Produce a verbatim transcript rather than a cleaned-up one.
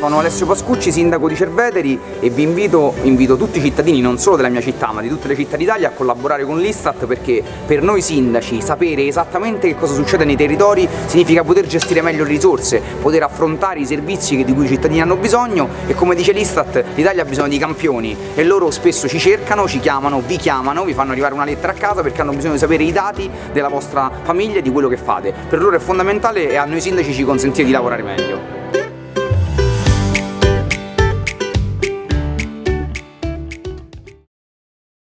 Sono Alessio Pascucci, sindaco di Cerveteri, e vi invito, invito tutti i cittadini, non solo della mia città ma di tutte le città d'Italia, a collaborare con l'Istat, perché per noi sindaci sapere esattamente che cosa succede nei territori significa poter gestire meglio le risorse, poter affrontare i servizi di cui i cittadini hanno bisogno, e come dice l'Istat l'Italia ha bisogno di campioni e loro spesso ci cercano, ci chiamano, vi chiamano, vi fanno arrivare una lettera a casa perché hanno bisogno di sapere i dati della vostra famiglia e di quello che fate. Per loro è fondamentale e a noi sindaci ci consentire di lavorare meglio.